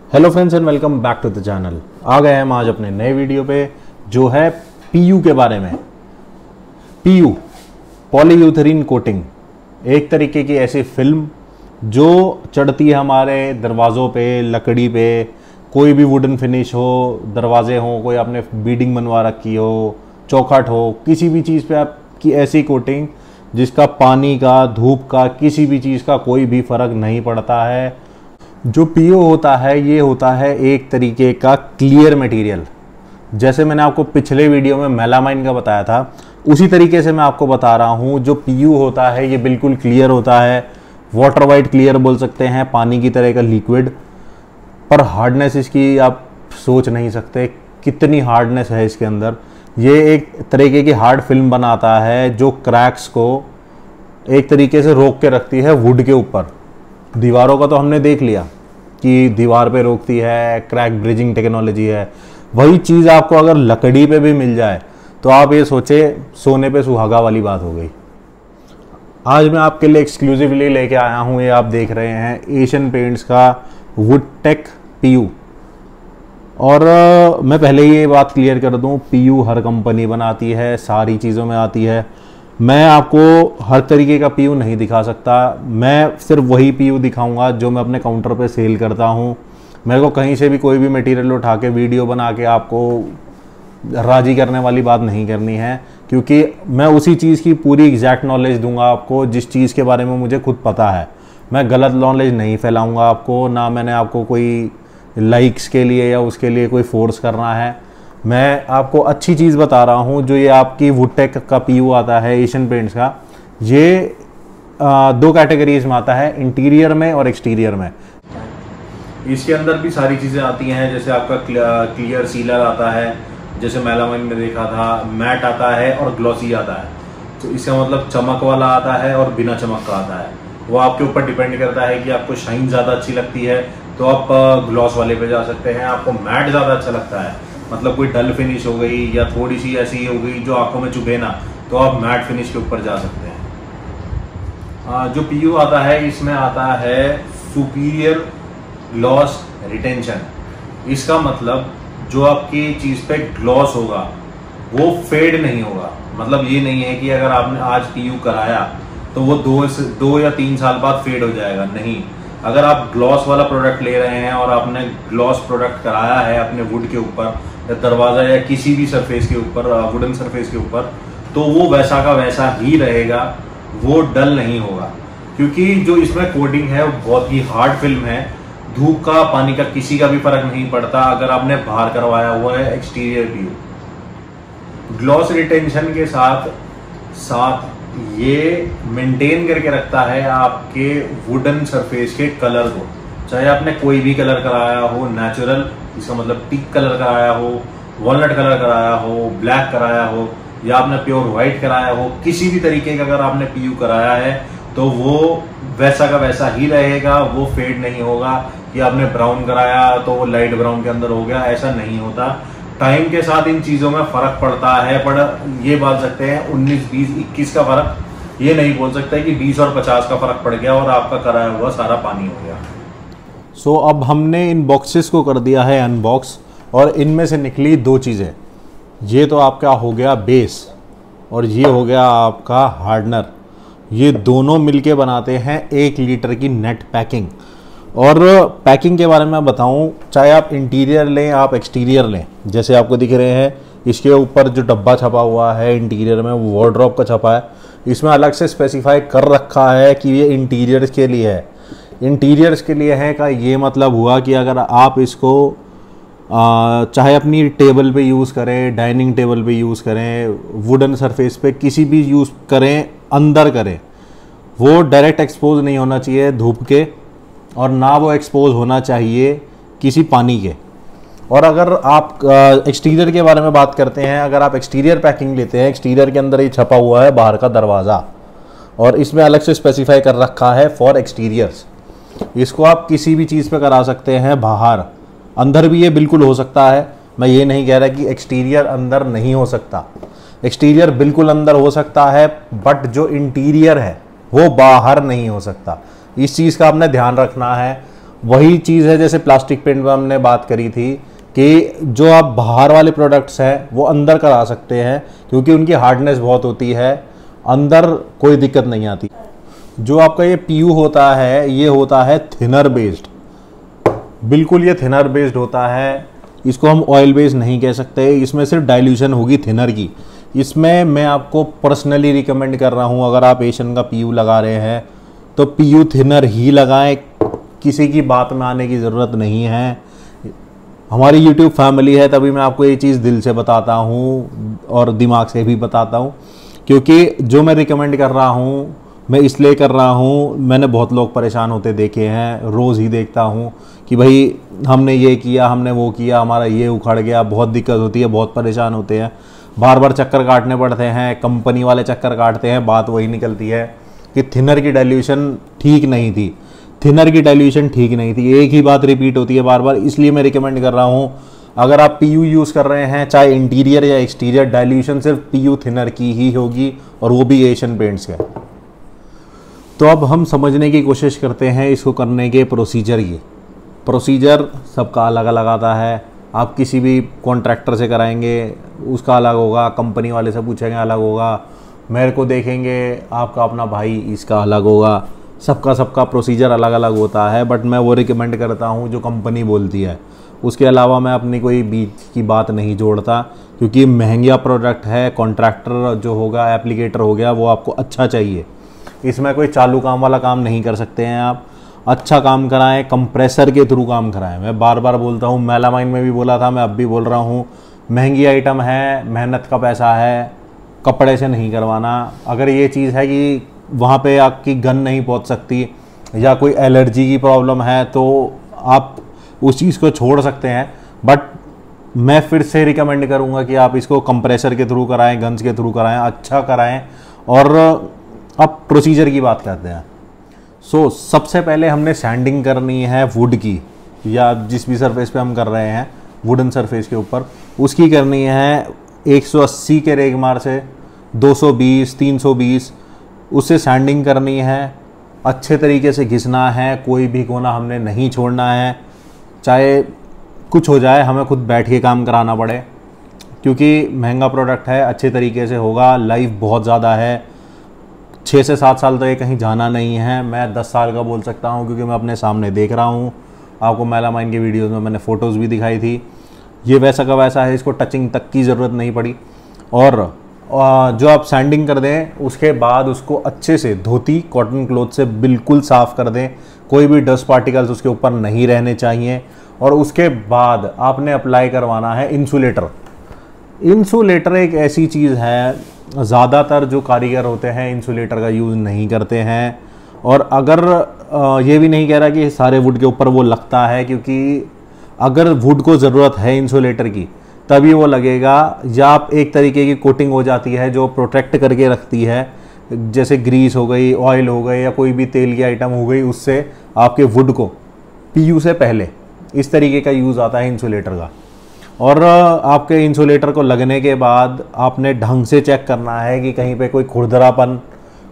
Hello friends and welcome back to the channel. आ गए हम आज अपने नए वीडियो पे जो है पीयू के बारे में। पीयू पॉलीयूथरीन कोटिंग एक तरीके की ऐसी फिल्म जो चढ़ती है हमारे दरवाज़ों पे, लकड़ी पे, कोई भी वुडन फिनिश हो, दरवाजे हों, कोई आपने बीडिंग बनवा रखी हो, चौखट हो, किसी भी चीज़ पे आपकी ऐसी कोटिंग जिसका पानी का, धूप का, किसी भी चीज़ का कोई भी फ़र्क नहीं पड़ता है। जो पीओ होता है ये होता है एक तरीके का क्लियर मटेरियल। जैसे मैंने आपको पिछले वीडियो में मेलामाइन का बताया था, उसी तरीके से मैं आपको बता रहा हूँ। जो पीयू होता है ये बिल्कुल क्लियर होता है, वाटर वाइट क्लियर बोल सकते हैं, पानी की तरह का लिक्विड। पर हार्डनेस इसकी आप सोच नहीं सकते कितनी हार्डनेस है इसके अंदर। ये एक तरीके की हार्ड फिल्म बनाता है जो क्रैक्स को एक तरीके से रोक के रखती है वुड के ऊपर। दीवारों का तो हमने देख लिया कि दीवार पे रोकती है, क्रैक ब्रिजिंग टेक्नोलॉजी है। वही चीज़ आपको अगर लकड़ी पे भी मिल जाए तो आप ये सोचे सोने पे सुहागा वाली बात हो गई। आज मैं आपके लिए एक्सक्लूसिवली लेके आया हूँ, ये आप देख रहे हैं एशियन पेंट्स का वुडटेक पीयू। और मैं पहले ही ये बात क्लियर कर दूँ, पीयू हर कंपनी बनाती है, सारी चीज़ों में आती है। मैं आपको हर तरीके का पीयू नहीं दिखा सकता, मैं सिर्फ वही पीयू दिखाऊंगा जो मैं अपने काउंटर पे सेल करता हूँ। मेरे को कहीं से भी कोई भी मटेरियल उठा के वीडियो बना के आपको राज़ी करने वाली बात नहीं करनी है, क्योंकि मैं उसी चीज़ की पूरी एग्जैक्ट नॉलेज दूंगा आपको जिस चीज़ के बारे में मुझे खुद पता है। मैं गलत नॉलेज नहीं फैलाऊँगा आपको, ना मैंने आपको कोई लाइक्स के लिए या उसके लिए कोई फोर्स करना है। मैं आपको अच्छी चीज़ बता रहा हूँ। जो ये आपकी वुडटेक का पीयू आता है एशियन पेंट्स का, ये दो कैटेगरीज में आता है, इंटीरियर में और एक्सटीरियर में। इसके अंदर भी सारी चीज़ें आती हैं, जैसे आपका क्लियर सीलर आता है, जैसे मेलामाइन में देखा था, मैट आता है और ग्लॉसी आता है। तो इसका मतलब चमक वाला आता है और बिना चमक का आता है। वो आपके ऊपर डिपेंड करता है कि आपको शाइन ज़्यादा अच्छी लगती है तो आप ग्लॉस वाले पे जा सकते हैं। आपको मैट ज़्यादा अच्छा लगता है, मतलब कोई डल फिनिश हो गई या थोड़ी सी ऐसी हो गई जो आंखों में चुभे ना, तो आप मैट फिनिश के ऊपर जा सकते हैं। जो पीयू आता है इसमें आता है सुपीरियर ग्लॉस रिटेंशन। इसका मतलब जो आपकी चीज़ पे ग्लॉस होगा वो फेड नहीं होगा। मतलब ये नहीं है कि अगर आपने आज पीयू कराया तो वो दो या 3 साल बाद फेड हो जाएगा, नहीं। अगर आप ग्लॉस वाला प्रोडक्ट ले रहे हैं और आपने ग्लॉस प्रोडक्ट कराया है अपने वुड के ऊपर, दरवाजा या किसी भी सरफेस के ऊपर, वुडन सरफेस के ऊपर, तो वो वैसा का वैसा ही रहेगा, वो डल नहीं होगा। क्योंकि जो इसमें कोटिंग है वो बहुत ही हार्ड फिल्म है। धूप का, पानी का किसी का भी फर्क नहीं पड़ता अगर आपने बाहर करवाया हुआ है एक्सटीरियर पीयू। ग्लॉस रिटेंशन के साथ साथ ये मेंटेन करके रखता है आपके वुडन सरफेस के कलर को। चाहे आपने कोई भी कलर कराया हो, नेचुरल, इसका मतलब टीक कलर कराया हो, वॉलनट कलर कराया हो, ब्लैक कराया हो, या आपने प्योर व्हाइट कराया हो, किसी भी तरीके का अगर आपने पीयू कराया है तो वो वैसा का वैसा ही रहेगा, वो फेड नहीं होगा। कि आपने ब्राउन कराया तो वो लाइट ब्राउन के अंदर हो गया, ऐसा नहीं होता। टाइम के साथ इन चीज़ों में फ़र्क पड़ता है, पर ये बोल सकते हैं 19, 20, 21 का फ़र्क ये नहीं बोल सकता कि 20 और 50 का फ़र्क पड़ गया और आपका कराया हुआ सारा पानी हो गया। सो अब हमने इन बॉक्सेस को कर दिया है अनबॉक्स, और इनमें से निकली 2 चीज़ें। ये तो आपका हो गया बेस और ये हो गया आपका हार्डनर। ये दोनों मिलके बनाते हैं 1 लीटर की नेट पैकिंग। और पैकिंग के बारे में बताऊं, चाहे आप इंटीरियर लें आप एक्सटीरियर लें, जैसे आपको दिख रहे हैं इसके ऊपर जो डब्बा छपा हुआ है इंटीरियर में वो वार्डरोब का छपा है। इसमें अलग से स्पेसिफाई कर रखा है कि ये इंटीरियर्स के लिए है। इंटीरियर्स के लिए है का ये मतलब हुआ कि अगर आप इसको चाहे अपनी टेबल पे यूज़ करें, डाइनिंग टेबल पे यूज़ करें, वुडन सरफेस पे किसी भी यूज़ करें, अंदर करें, वो डायरेक्ट एक्सपोज नहीं होना चाहिए धूप के, और ना वो एक्सपोज होना चाहिए किसी पानी के। और अगर आप एक्सटीरियर के बारे में बात करते हैं, अगर आप एक्सटीरियर पैकिंग लेते हैं, एक्सटीरियर के अंदर ये छपा हुआ है बाहर का दरवाज़ा, और इसमें अलग से स्पेसिफाई कर रखा है फॉर एक्सटीरियर्स। इसको आप किसी भी चीज़ पे करा सकते हैं, बाहर, अंदर भी ये बिल्कुल हो सकता है। मैं ये नहीं कह रहा कि एक्सटीरियर अंदर नहीं हो सकता, एक्सटीरियर बिल्कुल अंदर हो सकता है, बट जो इंटीरियर है वो बाहर नहीं हो सकता। इस चीज़ का आपने ध्यान रखना है। वही चीज़ है जैसे प्लास्टिक पेंट में हमने बात करी थी कि जो आप बाहर वाले प्रोडक्ट्स हैं वो अंदर करा सकते हैं क्योंकि उनकी हार्डनेस बहुत होती है, अंदर कोई दिक्कत नहीं आती। जो आपका ये पीयू होता है ये होता है थिनर बेस्ड, बिल्कुल ये थिनर बेस्ड होता है, इसको हम ऑयल बेस्ड नहीं कह सकते। इसमें सिर्फ डाइल्यूशन होगी थिनर की। इसमें मैं आपको पर्सनली रिकमेंड कर रहा हूँ, अगर आप एशियन का पीयू लगा रहे हैं तो पीयू थिनर ही लगाएं, किसी की बात में आने की ज़रूरत नहीं है। हमारी यूट्यूब फैमिली है तभी मैं आपको ये चीज़ दिल से बताता हूँ और दिमाग से भी बताता हूँ, क्योंकि जो मैं रिकमेंड कर रहा हूँ मैं इसलिए कर रहा हूँ, मैंने बहुत लोग परेशान होते देखे हैं, रोज़ ही देखता हूँ कि भाई हमने ये किया, हमने वो किया, हमारा ये उखड़ गया, बहुत दिक्कत होती है, बहुत परेशान होते हैं, बार बार चक्कर काटने पड़ते हैं, कंपनी वाले चक्कर काटते हैं। बात वही निकलती है कि थिनर की डाइल्यूशन ठीक नहीं थी, थिनर की डाइल्यूशन ठीक नहीं थी, एक ही बात रिपीट होती है बार बार। इसलिए मैं रिकमेंड कर रहा हूँ, अगर आप पीयू यूज़ कर रहे हैं चाहे इंटीरियर या एक्सटीरियर, डाइल्यूशन सिर्फ पीयू थिनर की ही होगी और वो भी एशियन पेंट्स का। तो अब हम समझने की कोशिश करते हैं इसको करने के प्रोसीजर की। प्रोसीजर सबका अलग अलग आता है, आप किसी भी कॉन्ट्रैक्टर से कराएंगे उसका अलग होगा, कंपनी वाले से पूछेंगे अलग होगा, मेरे को देखेंगे आपका अपना भाई इसका अलग होगा, सबका प्रोसीजर अलग अलग होता है। बट मैं वो रिकमेंड करता हूँ जो कंपनी बोलती है, उसके अलावा मैं अपनी कोई बीच की बात नहीं जोड़ता, क्योंकि महंगा प्रोडक्ट है। कॉन्ट्रैक्टर जो होगा, एप्लीकेटर हो गया, वो आपको अच्छा चाहिए, इसमें कोई चालू काम वाला काम नहीं कर सकते हैं आप। अच्छा काम कराएं, कंप्रेसर के थ्रू काम कराएं। मैं बार बार बोलता हूँ, मेलामाइन में भी बोला था, मैं अब भी बोल रहा हूँ, महंगी आइटम है, मेहनत का पैसा है, कपड़े से नहीं करवाना। अगर ये चीज़ है कि वहाँ पे आपकी गन नहीं पहुँच सकती या कोई एलर्जी की प्रॉब्लम है तो आप उस चीज़ को छोड़ सकते हैं, बट मैं फिर से रिकमेंड करूँगा कि आप इसको कंप्रेसर के थ्रू कराएं, गन्स के थ्रू कराएं, अच्छा कराएं। और अब प्रोसीजर की बात करते हैं। सबसे पहले हमने सैंडिंग करनी है वुड की, या जिस भी सरफेस पे हम कर रहे हैं वुडन सरफेस के ऊपर, उसकी करनी है 180 के रेगमार से 220, 320, उससे सैंडिंग करनी है, अच्छे तरीके से घिसना है, कोई भी कोना हमने नहीं छोड़ना है, चाहे कुछ हो जाए, हमें खुद बैठ के काम कराना पड़े, क्योंकि महंगा प्रोडक्ट है, अच्छे तरीके से होगा। लाइफ बहुत ज़्यादा है, 6 से 7 साल तो ये कहीं जाना नहीं है। मैं 10 साल का बोल सकता हूँ क्योंकि मैं अपने सामने देख रहा हूँ। आपको मेलामाइन के वीडियोज़ में मैंने फ़ोटोज़ भी दिखाई थी। ये वैसा का वैसा है, इसको टचिंग तक की ज़रूरत नहीं पड़ी। और जो आप सैंडिंग कर दें उसके बाद उसको अच्छे से धोती कॉटन क्लॉथ से बिल्कुल साफ़ कर दें, कोई भी डस्ट पार्टिकल्स उसके ऊपर नहीं रहने चाहिए। और उसके बाद आपने अप्लाई करवाना है इंसुलेटर। इंसुलेटर एक ऐसी चीज़ है, ज़्यादातर जो कारीगर होते हैं इंसुलेटर का यूज़ नहीं करते हैं। और अगर ये भी नहीं कह रहा कि सारे वुड के ऊपर वो लगता है, क्योंकि अगर वुड को ज़रूरत है इंसुलेटर की तभी वो लगेगा, या आप एक तरीके की कोटिंग हो जाती है जो प्रोटेक्ट करके रखती है, जैसे ग्रीस हो गई, ऑयल हो गई, या कोई भी तेल की आइटम हो गई, उससे आपके वुड को पीयू से पहले इस तरीके का यूज़ आता है इंसुलेटर का। और आपके इंसुलेटर को लगने के बाद आपने ढंग से चेक करना है कि कहीं पे कोई खुरदरापन,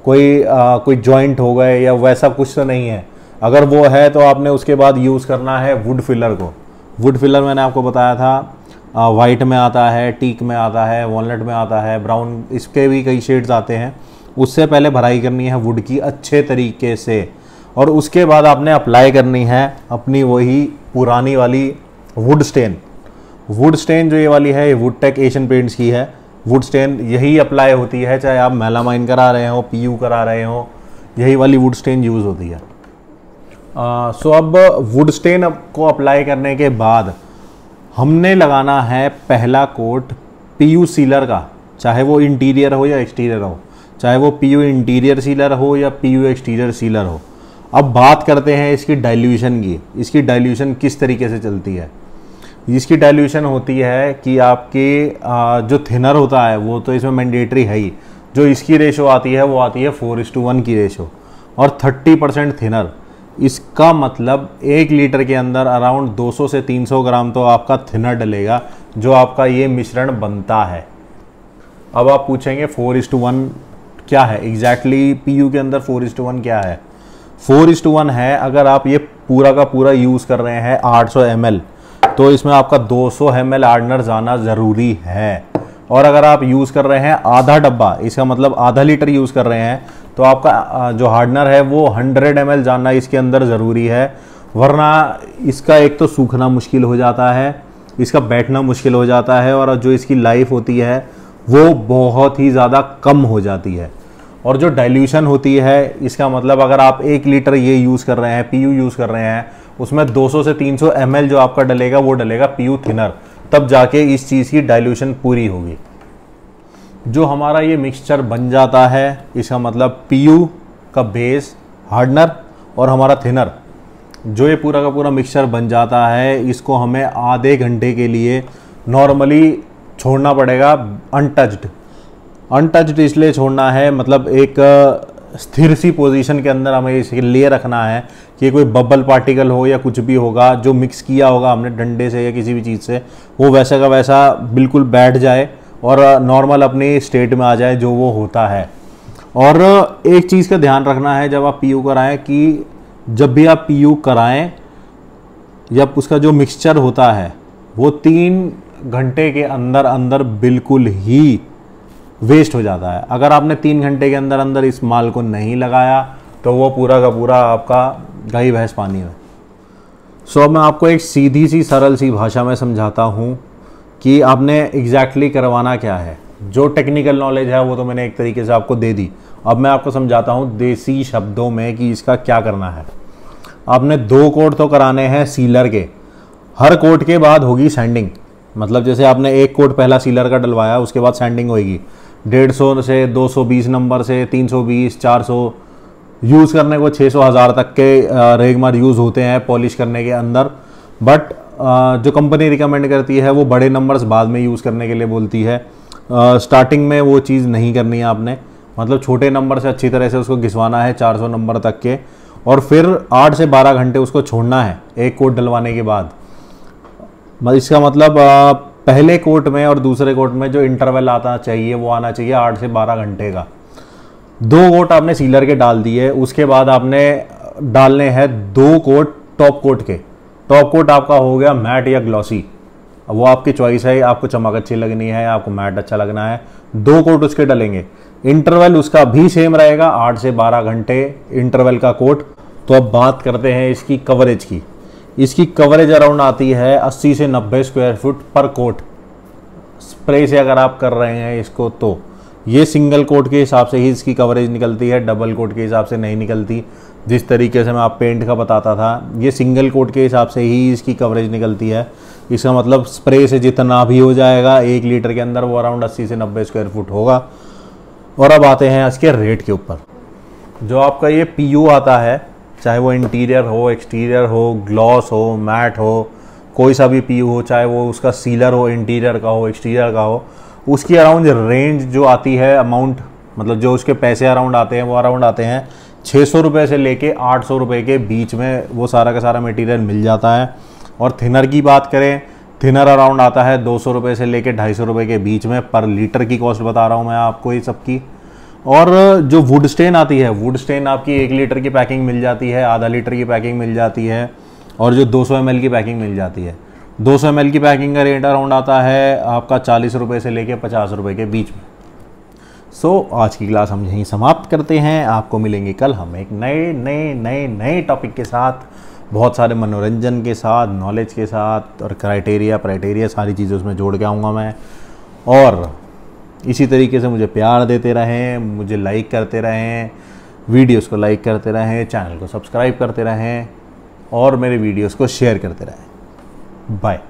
कोई जॉइंट हो गए या वैसा कुछ तो नहीं है। अगर वो है तो आपने उसके बाद यूज़ करना है वुड फिलर को। वुड फिलर मैंने आपको बताया था, वाइट में आता है, टीक में आता है, वॉलनट में आता है, ब्राउन, इसके भी कई शेड्स आते हैं। उससे पहले भराई करनी है वुड की अच्छे तरीके से, और उसके बाद आपने अप्लाई करनी है अपनी वही पुरानी वाली वुड स्टेन। वुड स्टेन जो ये वाली है, ये वुडटेक एशियन पेंट्स की है। वुड स्टेन यही अप्लाई होती है, चाहे आप मेलामाइन करा रहे हो, पीयू करा रहे हो, यही वाली वुड स्टेन यूज़ होती है। अब वुड स्टेन को अप्लाई करने के बाद हमने लगाना है पहला कोट पीयू सीलर का, चाहे वो इंटीरियर हो या एक्सटीरियर हो, चाहे वो पीयू इंटीरियर सीलर हो या पीयू एक्सटीरियर सीलर हो। अब बात करते हैं इसकी डाइल्यूशन की। इसकी डाइल्यूशन किस तरीके से चलती है? इसकी डाइल्यूशन होती है कि आपकी जो थिनर होता है वो तो इसमें मैंडेटरी है ही, जो इसकी रेशो आती है वो आती है 4:1 की रेशो, और 30% थिनर। इसका मतलब 1 लीटर के अंदर अराउंड 200 से 300 ग्राम तो आपका थिनर डलेगा, जो आपका ये मिश्रण बनता है। अब आप पूछेंगे 4:1 क्या है एग्जैक्टली, पीयू के अंदर 4:1 क्या है? 4:1 है। अगर आप ये पूरा का पूरा यूज़ कर रहे हैं 800 ml, तो इसमें आपका 200 ml हार्डनर जाना ज़रूरी है। और अगर आप यूज़ कर रहे हैं आधा डब्बा, इसका मतलब आधा लीटर यूज़ कर रहे हैं, तो आपका जो हार्डनर है वो 100 ml जाना इसके अंदर ज़रूरी है। वरना इसका एक तो सूखना मुश्किल हो जाता है, इसका बैठना मुश्किल हो जाता है, और जो इसकी लाइफ होती है वो बहुत ही ज़्यादा कम हो जाती है। और जो डाइल्यूशन होती है, इसका मतलब अगर आप 1 लीटर ये यूज़ कर रहे हैं, पीयू यूज़ कर रहे हैं, उसमें 200 से 300 ml जो आपका डलेगा वो डलेगा पीयू थिनर, तब जाके इस चीज़ की डाइल्यूशन पूरी होगी। जो हमारा ये मिक्सचर बन जाता है, इसका मतलब पीयू का बेस, हार्डनर और हमारा थिनर, जो ये पूरा का पूरा मिक्सचर बन जाता है, इसको हमें आधे घंटे के लिए नॉर्मली छोड़ना पड़ेगा अनटच्ड इसलिए छोड़ना है, मतलब एक स्थिर सी पोजीशन के अंदर हमें इसे लिए रखना है कि कोई बबल पार्टिकल हो या कुछ भी होगा जो मिक्स किया होगा हमने डंडे से या किसी भी चीज़ से, वो वैसा का वैसा बिल्कुल बैठ जाए और नॉर्मल अपनी स्टेट में आ जाए जो वो होता है। और एक चीज़ का ध्यान रखना है जब आप पीयू कराएं, कि जब भी आप पीयू कराएं, जब उसका जो मिक्सचर होता है वो 3 घंटे के अंदर अंदर बिल्कुल ही वेस्ट हो जाता है। अगर आपने 3 घंटे के अंदर अंदर इस माल को नहीं लगाया तो वो पूरा का पूरा आपका घी भैंस पानी में। सो मैं आपको एक सीधी सी सरल सी भाषा में समझाता हूँ कि आपने एग्जैक्टली करवाना क्या है। जो टेक्निकल नॉलेज है वो तो मैंने एक तरीके से आपको दे दी, अब मैं आपको समझाता हूँ देसी शब्दों में कि इसका क्या करना है। आपने 2 कोट तो कराने हैं सीलर के, हर कोट के बाद होगी सैंडिंग। मतलब जैसे आपने 1 कोट पहला सीलर का डलवाया, उसके बाद सैंडिंग होगी 150 से 220 नंबर से 320 400 यूज़ करने को 600 1000 तक के रेगमार यूज़ होते हैं पॉलिश करने के अंदर। बट जो कंपनी रिकमेंड करती है वो बड़े नंबर्स बाद में यूज़ करने के लिए बोलती है। स्टार्टिंग में वो चीज़ नहीं करनी है आपने, मतलब छोटे नंबर से अच्छी तरह से उसको घिसवाना है 400 नंबर तक के, और फिर 8 से 12 घंटे उसको छोड़ना है 1 कोट डलवाने के बाद। इसका मतलब पहले कोट में और दूसरे कोट में जो इंटरवल आता चाहिए वो आना चाहिए 8 से 12 घंटे का। 2 कोट आपने सीलर के डाल दिए, उसके बाद आपने डालने हैं 2 कोट टॉप कोट के। टॉप कोट आपका हो गया मैट या ग्लॉसी, वो आपकी चॉइस है, आपको चमक अच्छी लगनी है, आपको मैट अच्छा लगना है, 2 कोट उसके डलेंगे। इंटरवल उसका भी सेम रहेगा 8 से 12 घंटे इंटरवल का कोट। तो अब बात करते हैं इसकी कवरेज की। इसकी कवरेज अराउंड आती है 80 से 90 स्क्वायर फुट पर कोट। स्प्रे से अगर आप कर रहे हैं इसको तो ये सिंगल कोट के हिसाब से ही इसकी कवरेज निकलती है, डबल कोट के हिसाब से नहीं निकलती। जिस तरीके से मैं आप पेंट का बताता था, ये सिंगल कोट के हिसाब से ही इसकी कवरेज निकलती है। इसका मतलब स्प्रे से जितना भी हो जाएगा 1 लीटर के अंदर वो अराउंड 80 से 90 स्क्वायर फुट होगा। और अब आते हैं इसके रेट के ऊपर। जो आपका ये पीयू आता है, चाहे वो इंटीरियर हो, एक्सटीरियर हो, ग्लॉस हो, मैट हो, कोई सा भी पीयू हो, चाहे वो उसका सीलर हो, इंटीरियर का हो, एक्सटीरियर का हो, उसकी अराउंड रेंज जो आती है अमाउंट, मतलब जो उसके पैसे अराउंड आते हैं वो अराउंड आते हैं 600 रुपये से लेके 800 रुपये के बीच में वो सारा का सारा मटेरियल मिल जाता है। और थिनर की बात करें, थिनर अराउंड आता है 200 रुपये से लेके 250 रुपये के बीच में पर लीटर की कॉस्ट बता रहा हूँ मैं आपको ये सबकी। और जो वुड स्टेन आती है, वुड स्टेन आपकी 1 लीटर की पैकिंग मिल जाती है, आधा लीटर की पैकिंग मिल जाती है, और जो 200 ml की पैकिंग मिल जाती है। 200 ml की पैकिंग का रेट अराउंड आता है आपका 40 रुपये से लेके 50 रुपये के बीच में। सो आज की क्लास हम यहीं समाप्त करते हैं। आपको मिलेंगे कल हम एक नए टॉपिक के साथ, बहुत सारे मनोरंजन के साथ, नॉलेज के साथ, और क्राइटेरिया सारी चीज़ें उसमें जोड़ के आऊँगा मैं। और इसी तरीके से मुझे प्यार देते रहें, मुझे लाइक करते रहें, वीडियोस को लाइक करते रहें, चैनल को सब्सक्राइब करते रहें, और मेरे वीडियोस को शेयर करते रहें। बाय।